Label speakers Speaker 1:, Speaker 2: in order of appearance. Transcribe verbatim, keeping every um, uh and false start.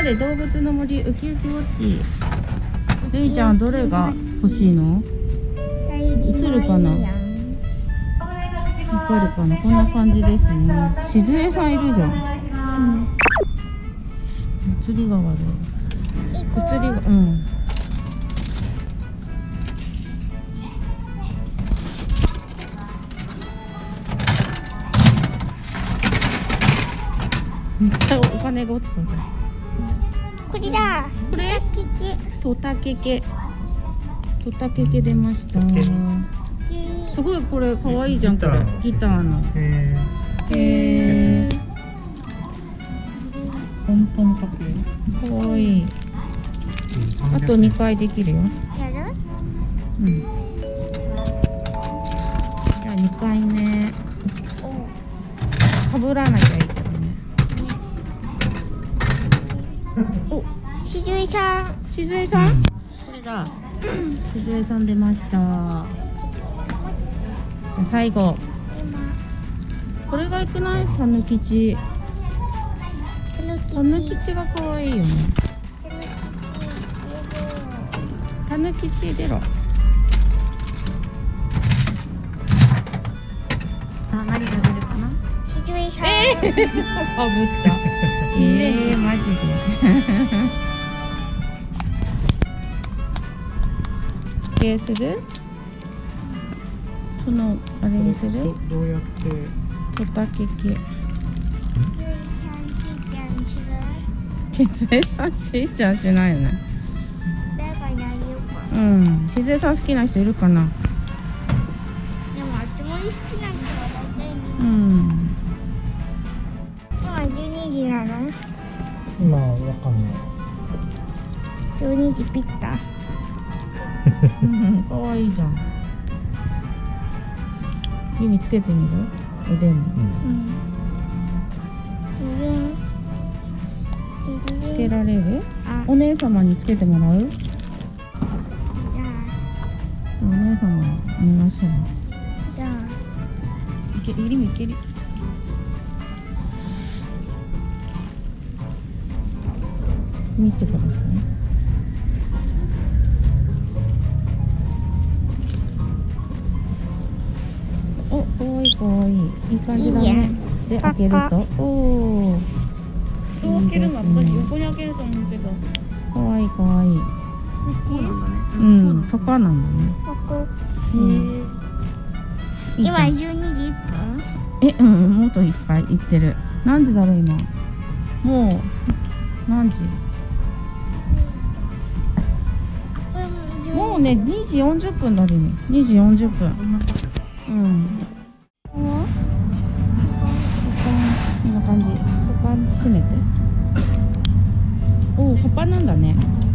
Speaker 1: で動物の森ウキウキウォッチ。ゆいちゃんどれが欲しいの？映るかな？わかるかな？こんな感じですね。しずえさんいるじゃん。うん。映りが悪い。映りが、うん。めっちゃお金が落ちたんだ。
Speaker 2: これだ。
Speaker 1: これ？トタケケ。トタケケ出ました。すごいこれ可愛いじゃん、これ。ギターの。へえ。本当のかっこいい。可愛い。あとにかいできるよ。
Speaker 2: やる？
Speaker 1: うん。じゃあにかいめ。かぶらなきゃいいけどね。お、
Speaker 2: しずえさん。
Speaker 1: しずえさん？これだ。しずえさん出ました。じゃあ最後。これがいくない？たぬきち。たぬきちが可愛いよね。たぬきち出ろ。さあ何が出るかな？
Speaker 2: しずえさん。
Speaker 1: えー、かぶった。えー、マジで。計する？そのあれにする？
Speaker 3: ど, どうやって？
Speaker 1: トタケケ。
Speaker 2: しずえさん、しーちゃんしない。
Speaker 1: しずえさん、しーちゃんしないよね。
Speaker 2: 誰かいないよ。
Speaker 1: うん。しずえさん好きな人いるかな？
Speaker 2: でもあつ森好きな人は大体みんな。
Speaker 1: うん。
Speaker 2: 今じゅうにじなの？
Speaker 3: 今わかんない。
Speaker 2: じゅうにじピッタ。
Speaker 1: うん、かわいいじゃん。指つけてみる？腕に。
Speaker 2: うん。
Speaker 1: つけられる？
Speaker 2: あ、
Speaker 1: お姉様につけてもらう？
Speaker 2: じゃ
Speaker 1: お姉様にお願いしよう。
Speaker 2: あ、じゃあ。
Speaker 1: いけ、指いける。見てください。お、かわいいかわいい。いい感じだね。で、開けると。おお。
Speaker 4: そう開けるの、私横に開けると思うけど。
Speaker 1: かわいいかわいい。
Speaker 4: こうなんだね。
Speaker 1: うん、パカなんだね。
Speaker 2: ここ。
Speaker 1: うん。いいじゃん。
Speaker 2: 今じゅうにじいっぷん？
Speaker 1: え、うん、もっといっぱい行ってる。何時だろう今。もう何時？もうね、にじよんじゅっぷんだね。にじよんじゅっぷん。うん。こんな感じ。ここ閉めて。おお、葉っぱなんだね。